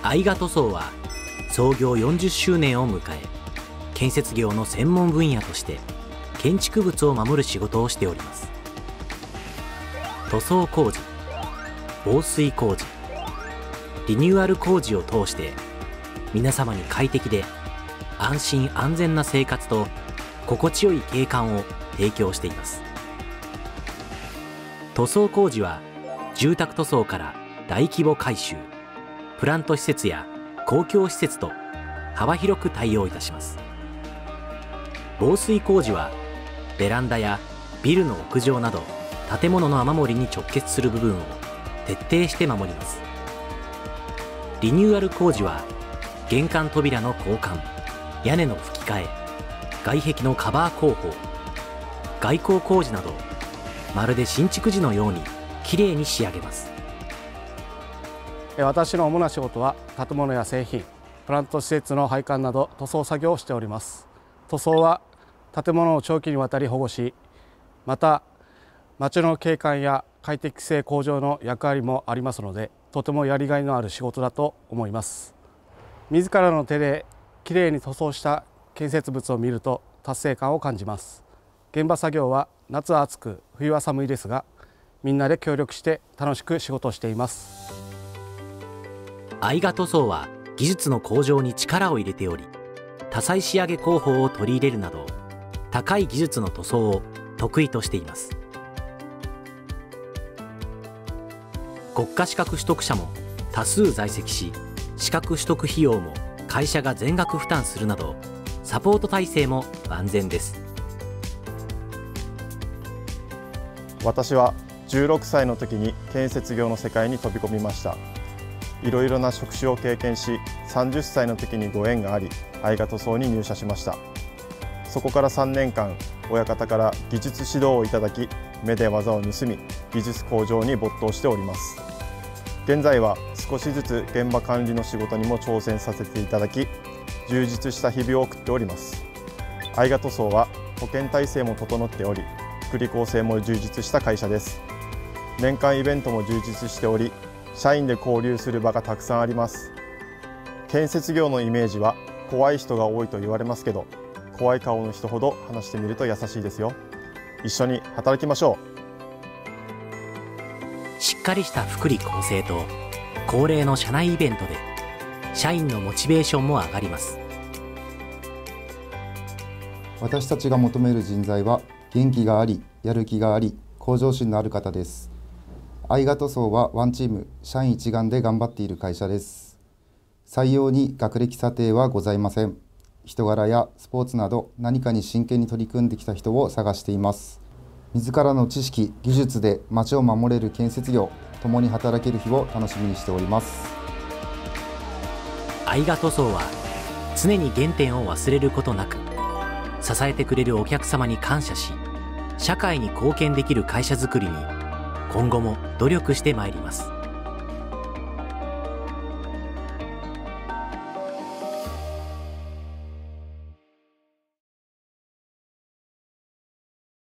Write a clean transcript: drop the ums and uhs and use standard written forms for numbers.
愛画塗装は創業40周年を迎え、建設業の専門分野として建築物を守る仕事をしております。塗装工事、防水工事、リニューアル工事を通して皆様に快適で安心安全な生活と心地よい景観を提供しています。塗装工事は住宅塗装から大規模改修、プラント施設や公共施設と幅広く対応いたします。防水工事はベランダやビルの屋上など建物の雨漏りに直結する部分を徹底して守ります。リニューアル工事は玄関扉の交換、屋根の葺き替え、外壁のカバー工法、外構工事などまるで新築時のようにきれいに仕上げます。 私の主な仕事は建物や製品、プラント施設の配管など塗装作業をしております。塗装は建物を長期にわたり保護し、また街の景観や快適性向上の役割もありますので、とてもやりがいのある仕事だと思います。自らの手できれいに塗装した建設物を見ると達成感を感じます。現場作業は夏は暑く冬は寒いですが、みんなで協力して楽しく仕事をしています。 愛画塗装は技術の向上に力を入れており、多彩仕上げ工法を取り入れるなど高い技術の塗装を得意としています。国家資格取得者も多数在籍し、資格取得費用も会社が全額負担するなどサポート体制も万全です。 私は16歳の時に建設業の世界に飛び込みました。いろいろな職種を経験し、30歳の時にご縁があり、愛画塗装に入社しました。そこから3年間、親方から技術指導をいただき、目で技を盗み、技術向上に没頭しております。現在は少しずつ現場管理の仕事にも挑戦させていただき、充実した日々を送っております。愛画塗装は保険体制も整っており、福利厚生も充実した会社です。年間イベントも充実しており、社員で交流する場がたくさんあります。建設業のイメージは怖い人が多いと言われますけど、怖い顔の人ほど話してみると優しいですよ。一緒に働きましょう。しっかりした福利厚生と恒例の社内イベントで社員のモチベーションも上がります。 私たちが求める人材は元気があり、やる気があり、向上心のある方です。愛画塗装はワンチーム、社員一丸で頑張っている会社です。採用に学歴査定はございません。人柄やスポーツなど何かに真剣に取り組んできた人を探しています。自らの知識、技術で街を守れる建設業、共に働ける日を楽しみにしております。 愛画塗装は常に原点を忘れることなく、支えてくれるお客様に感謝し、社会に貢献できる会社づくりに今後も努力してまいります。